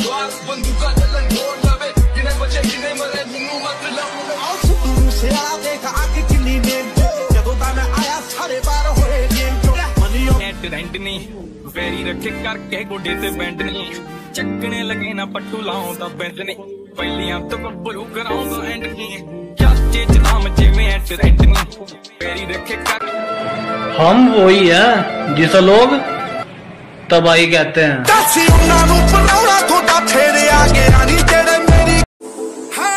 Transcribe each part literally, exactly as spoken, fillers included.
बंदूका चलन ढोल लवे किने बचे किने मरे मैनू मत लाओ आओ सुन से आ देख आग किन्नी ने जदों दा मैं आया सारे बार होए गेम चो मनियो नेट रेंट नहीं वेरी रखे करके गोडे ते बैंड नहीं चकने लगे ना पट्टू लाऊं दा बैंड नहीं पहलियां तो बब्बरू कराऊं दा एंड नहीं क्या चीज नाम जिवें एट रेंट नहीं वेरी रखे कर हम वही है जिसे लोग तबाही कहते हैं। दासी उन्हां नूं पलाउणा थोड़ा फेरे आ गया नी जेड़े मेरी हां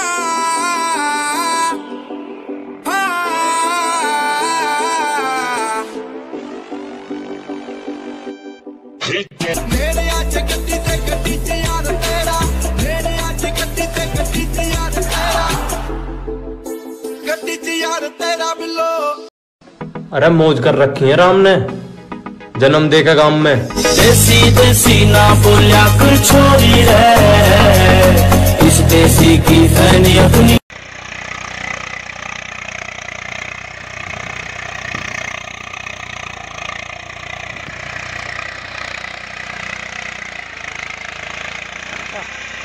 हां मेरे आज गड्डी ते गड्डी च यार तेरा मेरे आज गड्डी ते गड्डी च यार तेरा गड्डी च यार तेरा बिलो। अरे मौज कर रखी है राम ने जन्म दे के गांव में। देसी देसी ना बोलिया कर छोरी रे इस देसी की फैनी अपनी अच्छा